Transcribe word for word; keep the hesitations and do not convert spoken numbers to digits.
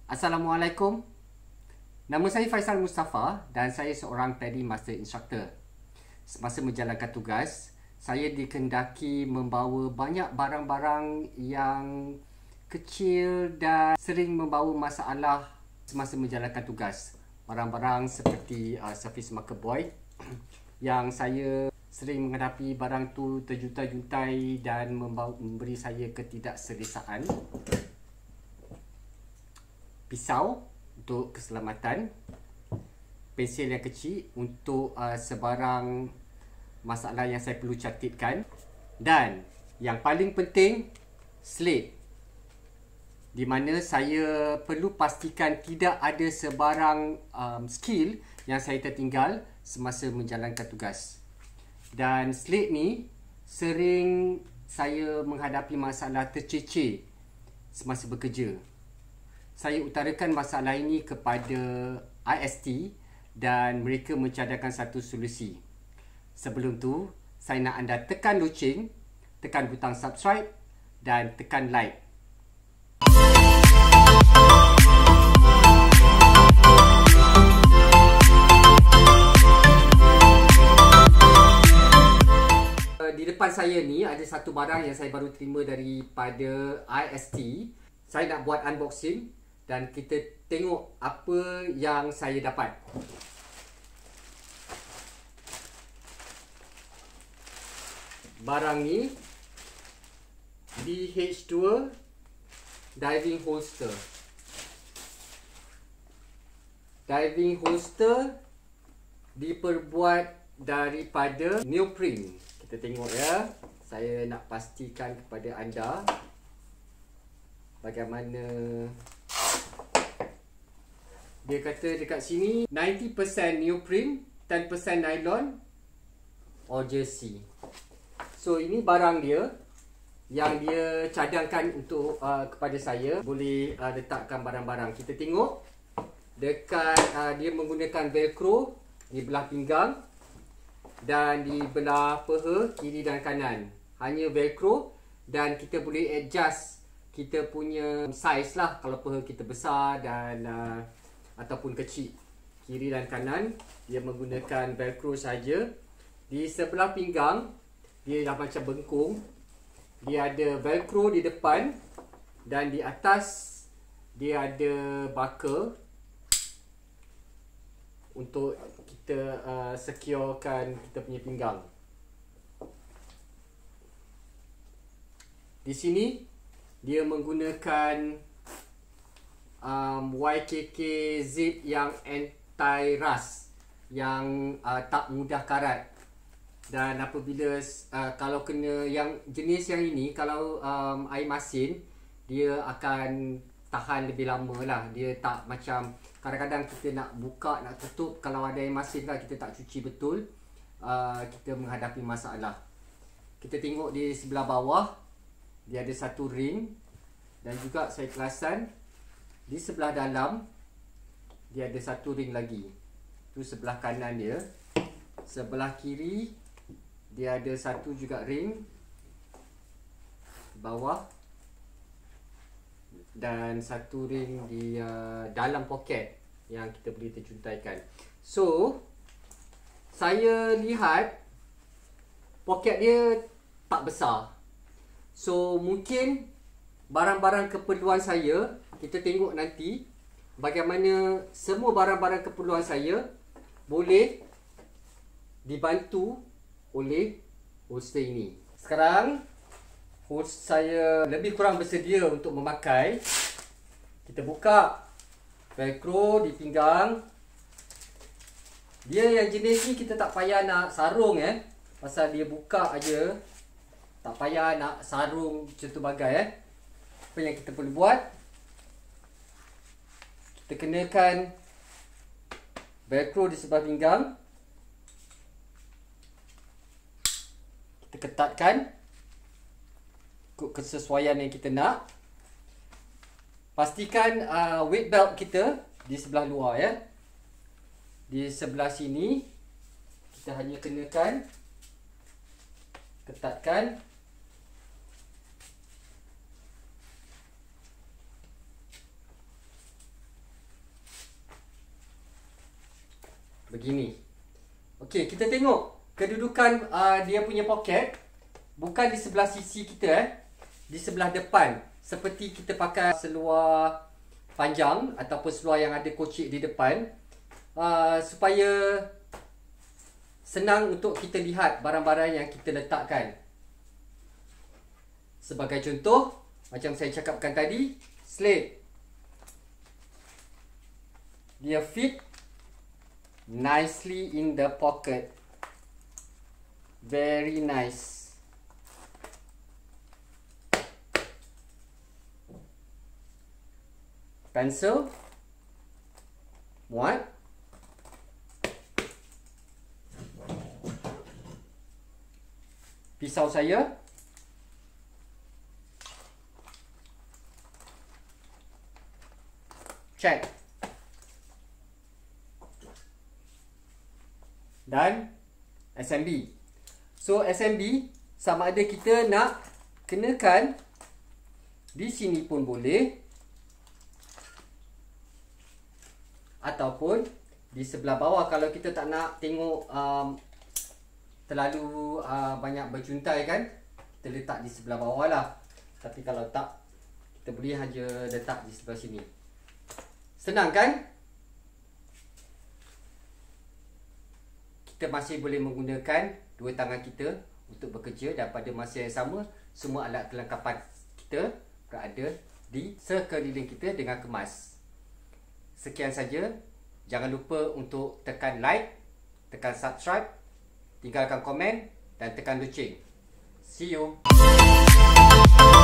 Assalamualaikum. Nama saya Faisal Mustafa dan saya seorang Paddy Master Instructor. Semasa menjalankan tugas, saya dikehendaki membawa banyak barang-barang yang kecil dan sering membawa masalah semasa menjalankan tugas. Barang-barang seperti uh, servis marker buoy yang saya sering menghadapi barang tu terjuntai-juntai dan membawa, memberi saya ketidakselesaan. Pisau untuk keselamatan, pensil yang kecil untuk uh, sebarang masalah yang saya perlu catatkan, dan yang paling penting, slate, di mana saya perlu pastikan tidak ada sebarang um, skill yang saya tertinggal semasa menjalankan tugas. Dan slate ni sering saya menghadapi masalah tercecer semasa bekerja. Saya utarakan masalah ini kepada I S T dan mereka mencadangkan satu solusi. Sebelum tu, saya nak anda tekan loceng, tekan butang subscribe dan tekan like. Di depan saya ni ada satu barang yang saya baru terima daripada I S T. Saya nak buat unboxing dan kita tengok apa yang saya dapat. Barang ni D H dua diving holster. Diving holster diperbuat daripada neoprene. Kita tengok ya. Saya nak pastikan kepada anda bagaimana. Dia kata dekat sini sembilan puluh peratus neoprene, sepuluh peratus nylon or jersey. So ini barang dia yang dia cadangkan untuk uh, kepada saya. Boleh uh, letakkan barang-barang. Kita tengok dekat uh, dia menggunakan velcro di belah pinggang dan di belah paha kiri dan kanan. Hanya velcro dan kita boleh adjust kita punya size lah. Kalau paha kita besar dan uh, ataupun kecil, kiri dan kanan dia menggunakan velcro saja. Di sebelah pinggang dia dah macam bengkung. Dia ada velcro di depan dan di atas dia ada buckle untuk kita uh, securekan kita punya pinggang. Di sini dia menggunakan Um, Y K K zip yang anti-rust, yang uh, tak mudah karat. Dan apabila uh, kalau kena yang jenis yang ini, kalau um, air masin, dia akan tahan lebih lama lah. Dia tak macam kadang-kadang kita nak buka, nak tutup, kalau ada air masin lah kita tak cuci betul, uh, kita menghadapi masalah. Kita tengok di sebelah bawah dia ada satu ring dan juga saya perasan di sebelah dalam dia ada satu ring lagi. Tu sebelah kanan dia. Sebelah kiri dia ada satu juga ring bawah dan satu ring di uh, dalam poket yang kita boleh terjuntaikan. So saya lihat poket dia tak besar. So mungkin barang-barang keperluan saya, kita tengok nanti bagaimana semua barang-barang keperluan saya boleh dibantu oleh holster ini. Sekarang holster saya lebih kurang bersedia untuk memakai. Kita buka velcro di pinggang. Dia yang jenis ni kita tak payah nak sarung eh. Pasal dia buka aja. Tak payah nak sarung macam tu bagai eh. Apa yang kita perlu buat? Kita kenakan velcro di sebelah pinggang. Kita ketatkan ikut kesesuaian yang kita nak. Pastikan uh, weight belt kita di sebelah luar ya. Di sebelah sini kita hanya kenakan, ketatkan. begini. Okey, kita tengok kedudukan uh, dia punya poket. Bukan di sebelah sisi kita eh. Di sebelah depan. Seperti kita pakai seluar panjang ataupun seluar yang ada kocik di depan. Uh, supaya senang untuk kita lihat barang-barang yang kita letakkan. Sebagai contoh, macam saya cakapkan tadi, slate. Dia fit nicely in the pocket. Very nice. Pencil. Muat. Pisau saya. Check. Dan S M B. So S M B sama ada kita nak kenakan di sini pun boleh, ataupun di sebelah bawah kalau kita tak nak tengok um, terlalu uh, banyak berjuntai kan, kita letak di sebelah bawah lah. Tapi kalau tak, kita boleh hanya letak di sebelah sini. Senang kan? Kita masih boleh menggunakan dua tangan kita untuk bekerja, dan pada masa yang sama semua alat kelengkapan kita berada di sekeliling kita dengan kemas. Sekian saja. Jangan lupa untuk tekan like, tekan subscribe, tinggalkan komen dan tekan loceng. See you.